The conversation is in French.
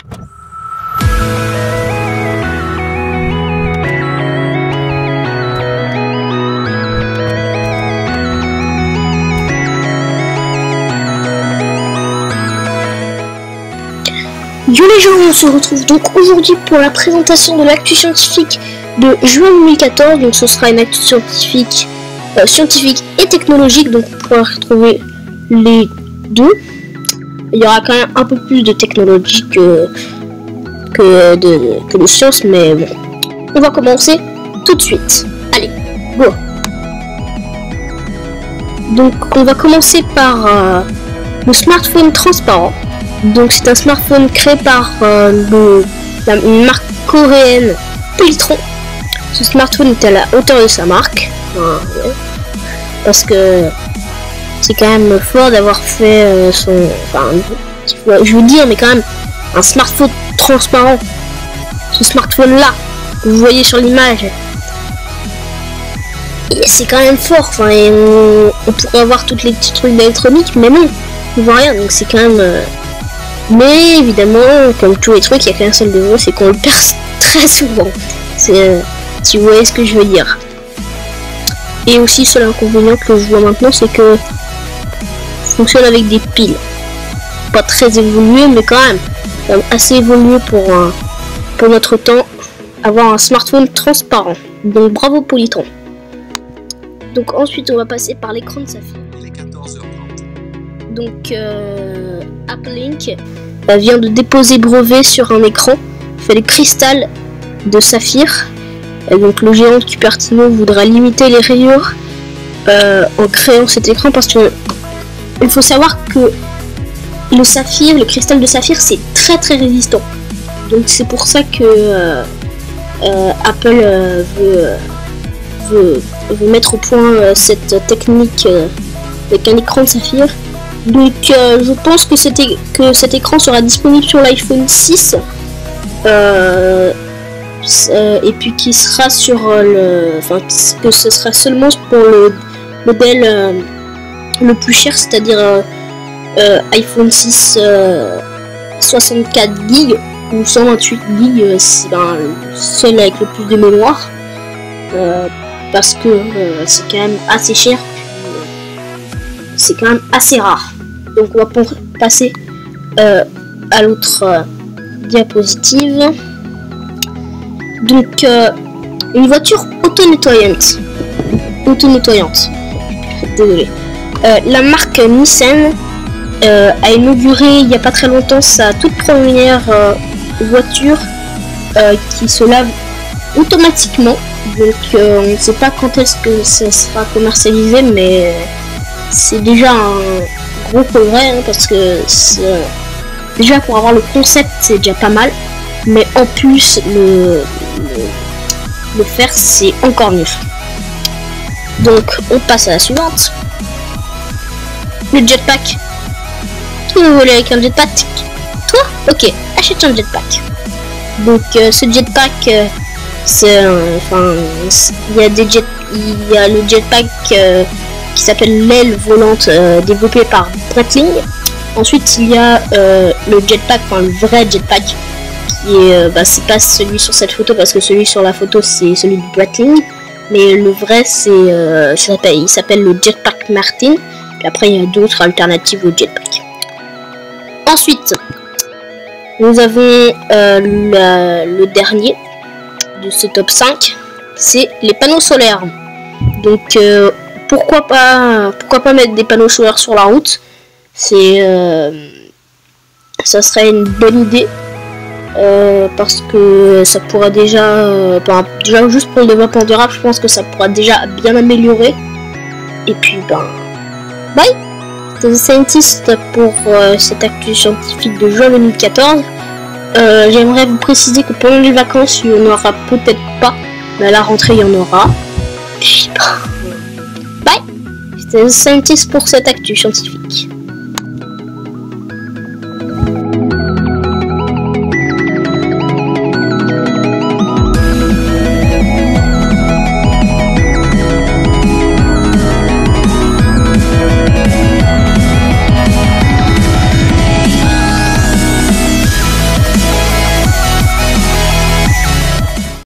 Yo les gens, on se retrouve donc aujourd'hui pour la présentation de l'actu scientifique de juin 2014. Donc ce sera une actu scientifique, et technologique, donc on pourra retrouver les deux. Il y aura quand même un peu plus de technologie que de science, mais bon. On va commencer tout de suite. Allez, go. Donc on va commencer par le smartphone transparent. Donc c'est un smartphone créé par une marque coréenne Polytron. Ce smartphone est à la hauteur de sa marque, parce que c'est quand même fort d'avoir fait je veux dire, mais quand même un smartphone transparent. Ce smartphone là que vous voyez sur l'image, c'est quand même fort. Enfin, on pourrait avoir toutes les petits trucs d'électronique, mais non, on voit rien. Donc c'est quand même mais évidemment, comme tous les trucs, il n'y a qu'un seul défaut, c'est qu'on le perd très souvent. C'est, si vous voyez ce que je veux dire. Et aussi, seul inconvénient que je vois maintenant, c'est que fonctionne avec des piles. Pas très évolué, mais quand même assez évolué pour notre temps. Avoir un smartphone transparent. Donc bravo Polytron. Donc ensuite, on va passer par l'écran de Saphir. Donc AppLink vient de déposer brevet sur un écran fait de cristal de saphir. Donc le géant de Cupertino voudra limiter les rayures en créant cet écran, parce que il faut savoir que le saphir, le cristal de saphir, c'est très très résistant. Donc c'est pour ça que Apple veut mettre au point cette technique avec un écran de saphir. Donc je pense que cet écran sera disponible sur l'iPhone 6 et puis qui sera sur que ce sera seulement pour le modèle le plus cher, c'est-à-dire iPhone 6 64 Go ou 128 Go, c'est seul avec le plus de mémoire, parce que c'est quand même assez cher. C'est quand même assez rare. Donc on va passer à l'autre diapositive. Donc une voiture auto-nettoyante. Désolé. La marque Nissan a inauguré il n'y a pas très longtemps sa toute première voiture qui se lave automatiquement. Donc on ne sait pas quand est-ce que ça sera commercialisé, mais c'est déjà un gros progrès, parce que déjà pour avoir le concept c'est déjà pas mal, mais en plus le faire c'est encore mieux. Donc on passe à la suivante. Le jetpack. Qui vous voulez avec un jetpack? Toi? Ok, achète un jetpack. Donc ce jetpack il y a le jetpack qui s'appelle l'aile volante, développé par Breitling. Ensuite il y a le jetpack, le vrai jetpack, qui est c'est pas celui sur cette photo, parce que celui sur la photo c'est celui de Breitling, mais le vrai il s'appelle le jetpack Martin. Puis après il y a d'autres alternatives au jetpack. Ensuite nous avons le dernier de ce top 5, c'est les panneaux solaires. Donc pourquoi pas mettre des panneaux solaires sur la route? Ça serait une bonne idée, parce que ça pourrait déjà juste pour le développement durable, je pense que ça pourra déjà bien améliorer. Et puis bye. C'était The Scientist pour cette actu scientifique de juin 2014. J'aimerais vous préciser que pendant les vacances il n'y en aura peut-être pas, mais à la rentrée il y en aura. Bye. C'était The Scientist pour cette actu scientifique.